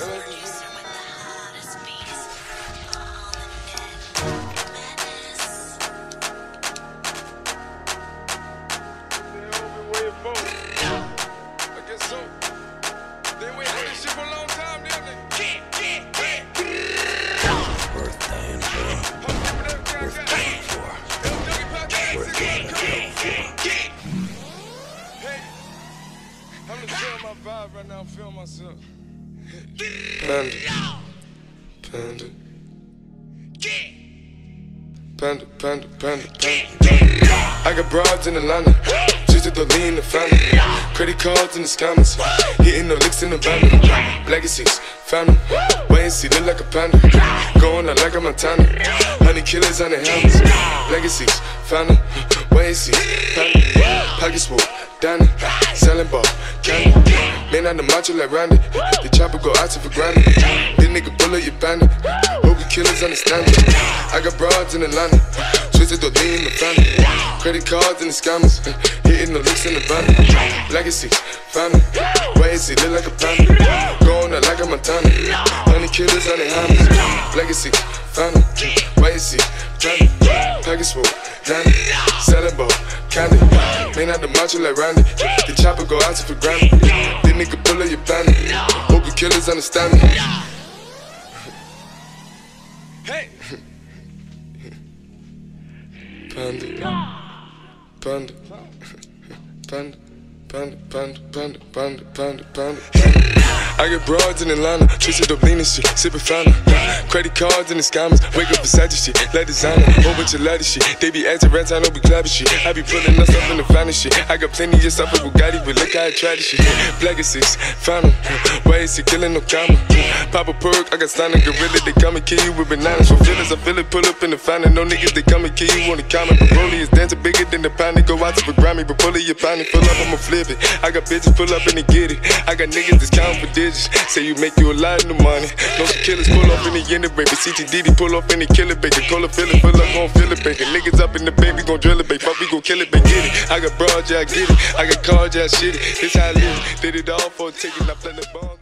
Right now, I'm feeling myself. Panda. I got broads in Atlanta, just to lean the family. Credit cards in the scammers, hitting the licks in the van. Legacies, family, wait and see, look like a panda. Going out like a Montana, 100 killers on the helmets. Legacies, family, wait and see, family. Pockets full, Danny, selling ball, candy. Man on the macho like Randy, the chopper go out to for granted. This nigga bullet your bandit, hope you killers understand it. I got broads in Atlanta, twisted the lean in the family. Credit cards and the scammers, hitting the licks in the van. Legacy, family, wait and see, look like a panda. Going out like a Montana, 100 killers on the hammers. Legacy, family, wait and see, family. Package full, Danny, selling ball, candy. Man out the macho like Randy, the chopper go out to for granted. This nigga bullet your bandit, hope you killers understand me. Hey! Panda. I get broads in Atlanta, twisted up lean and shit, sippin' fountain. Credit cards and the scammers, wake up Versace shit, like designer, whole bunch of lattice shit. They be acting rats, I don't be clapping shit. I be pulling us up in the finest shit. I got plenty of stuff with Bugatti, but look how I tried this shit. Black is 6, fountain, why is he killing no comma? Pop a perk, I got stunning gorilla, they come and kill you with bananas. For feelings, I feel it, pull up in the fountain. No niggas, they come and kill you on the comment. But Broly is dancing bigger than the pound. They go out to the Grammy, but pull it, your pound, pull up, I'ma flip it. I got bitches pull up and they get it. I got niggas that's counting for digits. Say you make you a lot of money. No killers pull up in the end of baby. CTDD pull up in the killer baby. Cola fill it, pull up, gon' fill it baby. Niggas up in the baby, gon' drill it baby. Fuck, we gon' kill it baby, get it. I got broads, yeah, I get it. I got cards, yeah, I shit it. This how I live. Did it all for a ticket, I play the ball.